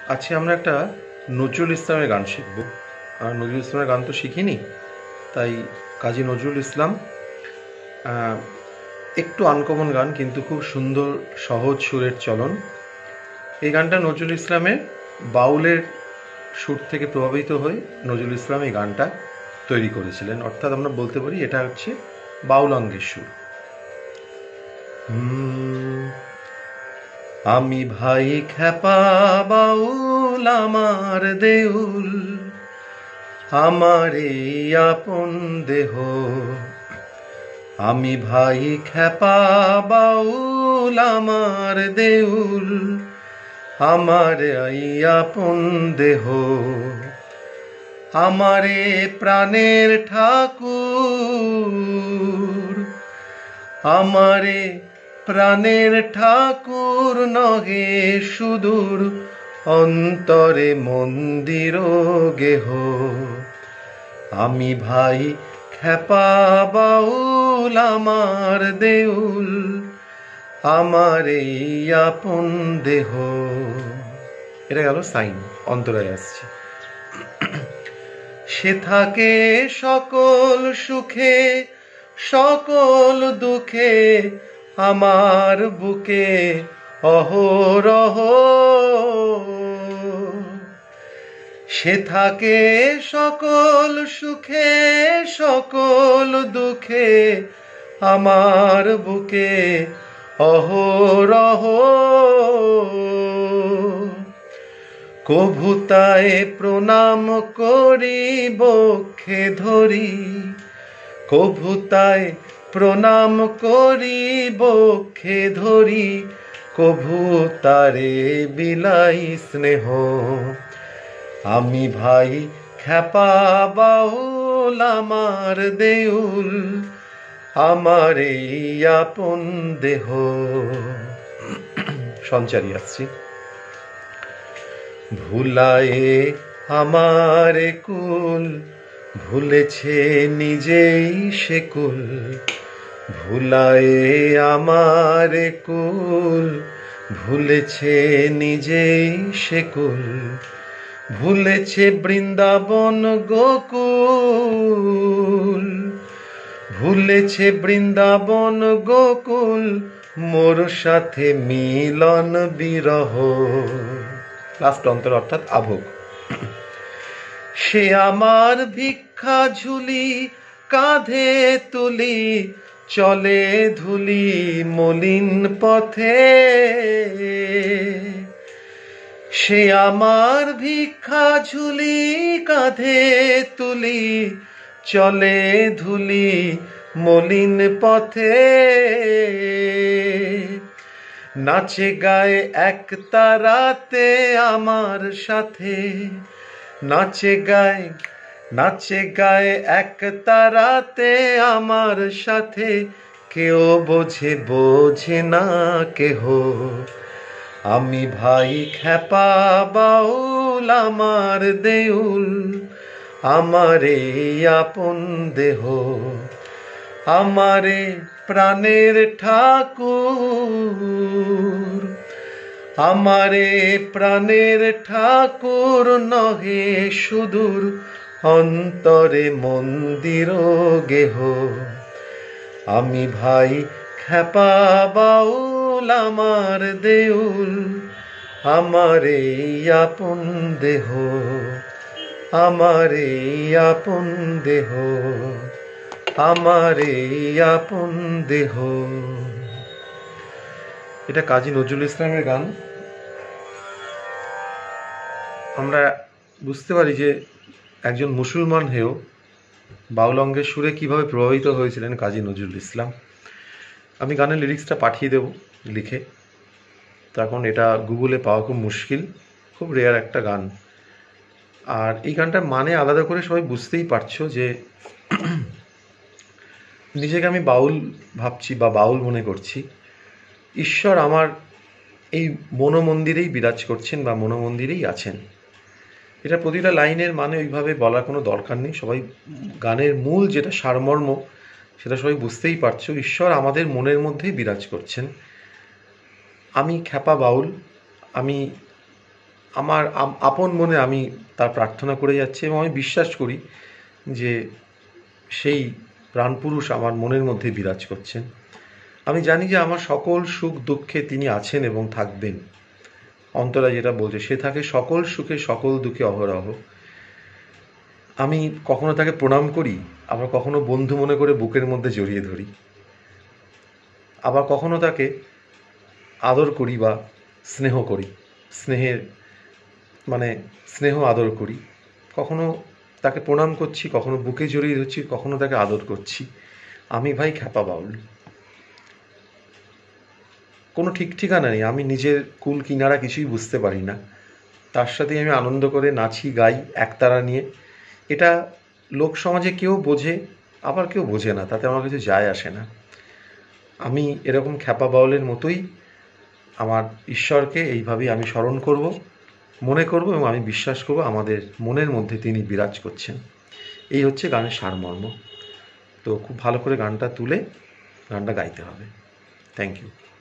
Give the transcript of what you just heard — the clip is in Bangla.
আজকে আমরা একটা নজরুল ইসলামের গান শিখব। আর নজরুল ইসলামের গান তো শিখিনি, তাই কাজী নজরুল ইসলাম একটু আনকমন গান, কিন্তু খুব সুন্দর সহজ সুরের চলন। এই গানটা নজরুল ইসলামের বাউলের সুর থেকে প্রভাবিত হয়ে নজরুল ইসলাম এই গানটা তৈরি করেছিলেন, অর্থাৎ আমরা বলতে পারি এটা হচ্ছে বাউল অঙ্গের সুর। আমি ভাই খ্যাপা বাউল আমার দেউল, আমার এই আপন দেহ। আমি ভাই খ্যাপা বাউল আমার দেউল, আমার এই আপন দেহ। আমারে প্রাণের ঠাকুর, আমারে প্রাণের ঠাকুর নহে সুদূর অন্তরে মন্দির গেহ। আমি ভাই খ্যাপা বাউল আমার দেউল, আমার এই আপন দেহ। এটা গেল সাইন, অন্তরায় আসছে। সে থাকে সকল সুখে সকল দুঃখে, আমার বুকে অহরহ। সে থাকে সকল সুখে সকল দুঃখে, আমার বুকে অহরহ। কভুতায় প্রণাম করি বক্ষে ধরি, কভুতায় প্রণাম করি বক্ষে ধরি, কভুতারে বিলাই স্নেহ। আমি ভাই খ্যাপা বাউল আমার দেউল, আমার এই আপন দেহ। সঞ্চারী আসছি। ভুলায়ে আমার কুল, ভুলেছে নিজেই সে কুল। ভুলায়ে আমার কুল, ভুলেছে নিজেই সে কুল। ভুলেছে বৃন্দাবন গোকুল, ভুলেছে বৃন্দাবন গোকুল, মোর সাথে মিলন বিরহ। লাস্ট অন্তর অর্থাৎ আভোগ। সে আমার ভিক্ষা ঝুলি কাঁধে তুলি, চলে ধুলি মলিন পথে। সে আমার ভিক্ষা ঝুলি কাঁধে তুলি, চলে ধুলি মলিন পথে। নাচে গায়ে এক তারাতে আমার সাথে, নাচে গায়ে এক তারাতে আমার সাথে। কেউ বোঝে না কেহ। আমি ভাই খ্যাপা বাউল আমার দেউল, আমার এই আপন দেহ। আমারে প্রাণের ঠাকুর, আমারে প্রাণের ঠাকুর নহে সুদূর অন্তরে মন্দির গেহ। আমি ভাই খ্যাপা বাউল আমার দেউল, আমার এই আপন দেহ। আমার এই আপন দেহ, আমার এই আপন দেহ। এটা কাজী নজরুল ইসলামের গান। আমরা বুঝতে পারি যে একজন মুসলমান হয়েও বাউল অঙ্গের সুরে কীভাবে প্রভাবিত হয়েছিলেন কাজী নজরুল ইসলাম। আমি গানের লিরিক্সটা পাঠিয়ে দেব লিখে। তখন এটা গুগলে পাওয়া খুব মুশকিল, খুব রেয়ার একটা গান। আর এই গানটার মানে আলাদা করে সবাই বুঝতেই পারছো যে নিজেকে আমি বাউল ভাবছি বা বাউল মনে করছি। ঈশ্বর আমার এই মনোমন্দিরেই বিরাজ করছেন বা মনোমন্দিরেই আছেন। এটা প্রতিটা লাইনের মানে ওইভাবে বলার কোনো দরকার নেই। সবাই গানের মূল যেটা সারমর্ম সেটা সবাই বুঝতেই পারছো। ঈশ্বর আমাদের মনের মধ্যেই বিরাজ করছেন। আমি খ্যাপা বাউল, আমি আমার আপন মনে আমি তার প্রার্থনা করে যাচ্ছি এবং আমি বিশ্বাস করি যে সেই প্রাণপুরুষ আমার মনের মধ্যে বিরাজ করছেন। আমি জানি যে আমার সকল সুখ দুঃখে তিনি আছেন এবং থাকবেন। অন্তরা যেটা বলছে, সে থাকে সকল সুখে সকল দুঃখে অহরহ। আমি কখনো তাকে প্রণাম করি, আবার কখনো বন্ধু মনে করে বুকের মধ্যে জড়িয়ে ধরি, আবার কখনো তাকে আদর করি বা স্নেহ করি, স্নেহ আদর করি। কখনো তাকে প্রণাম করছি, কখনো বুকে জড়িয়ে ধরছি, কখনো তাকে আদর করছি। আমি ভাই খ্যাপা বাউল, কোনো ঠিক ঠিকানা নেই। আমি নিজের কুল কিনারা কিছুই বুঝতে পারি না, তার সাথে আমি আনন্দ করে নাচি গাই একতারা নিয়ে। এটা লোক সমাজে কেউ বোঝে, আবার কেউ বোঝে না, তাতে আমার কিছু যায় আসে না। আমি এরকম খ্যাপা বাউলের মতোই আমার ঈশ্বরকে এইভাবেই আমি স্মরণ করব, মনে করব, এবং আমি বিশ্বাস করব আমাদের মনের মধ্যে তিনি বিরাজ করছেন। এই হচ্ছে গানের সারমর্ম। তো খুব ভালো করে গানটা তুলে গানটা গাইতে হবে। Thank you.